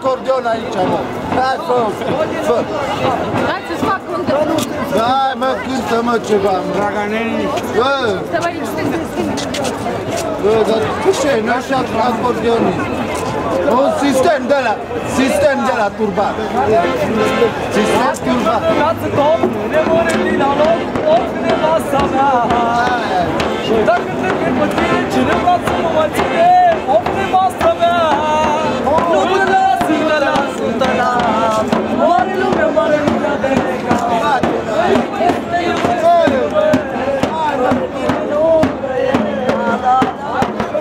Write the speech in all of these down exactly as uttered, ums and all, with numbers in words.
acordeon aici, mă. Hai, fă, fă. Hai să-ți fac un drum. Da, mă, cântă, mă, ceva. Draganelli. Bă, Stai aici, stângă, stângă. bă, dar ce, nu așa acordeonist. Un sistem de la, sistem de la turbat. Sistem turbat. Ne more din aloc, oricâne masa mea. Dacă te prind pe tine, cine vrea să mă mai ține, oricâne masa mea. Nu te las, nu te las, nu te las. Mare lumea, mare lumea de necat. Este iubire, hai, mă, tine nu vrei, da, da.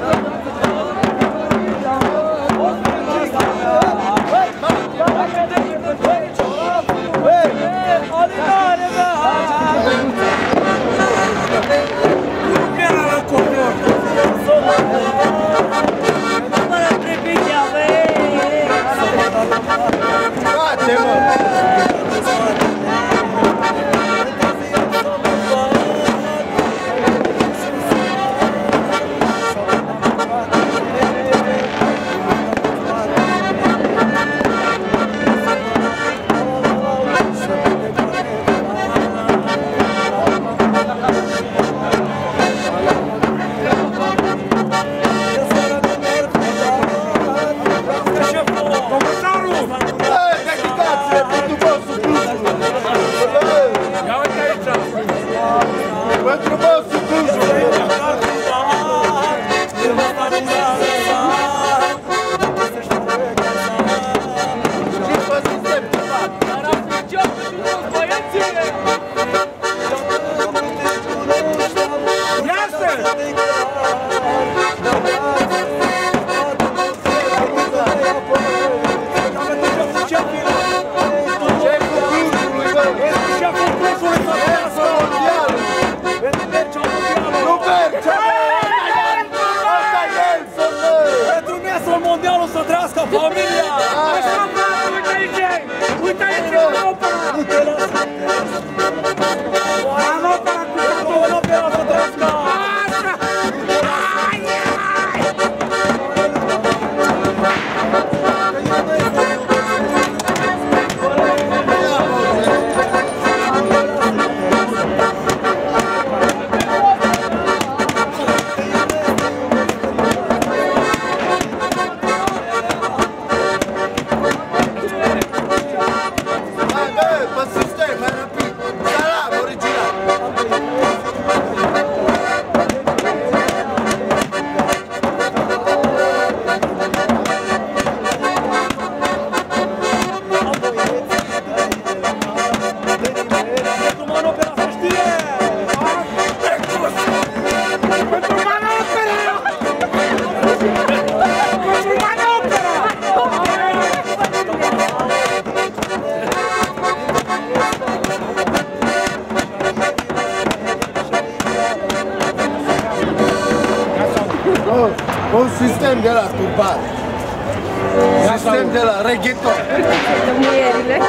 Un sistem de la turbat. Sistem de la reggaeton. Muierile.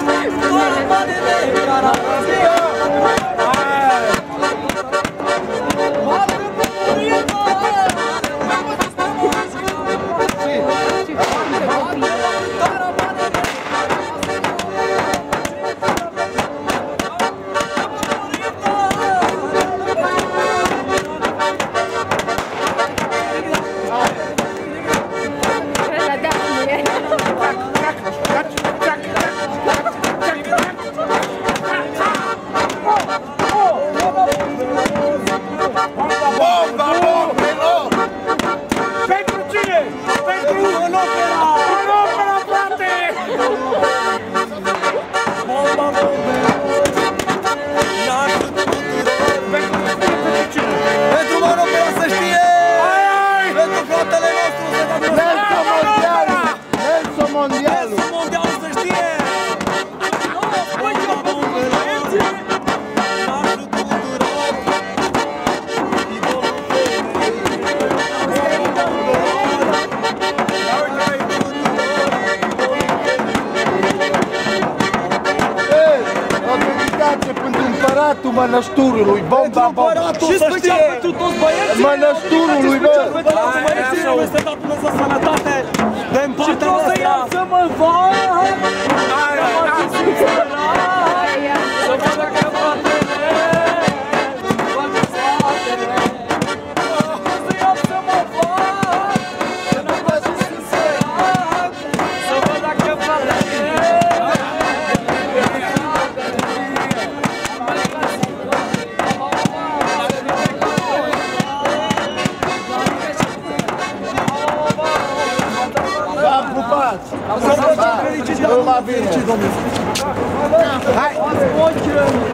Împăratul Mănăsturului, bomba, bomba! Și special pentru toți băieții! Mănăsturului, bă! Special pentru toți băieții! Este dat Dumnezeu sănătate! Dă-mi Și partea vreau să noastră. iau să mă fac Aia, Să mă sărat Să văd dacă fratele Face spatele Vreau să iau să mă fac Să nu face sărat Să văd dacă fratele V-am pupat! Să vă fericit, Numai bine! domnule. Hai!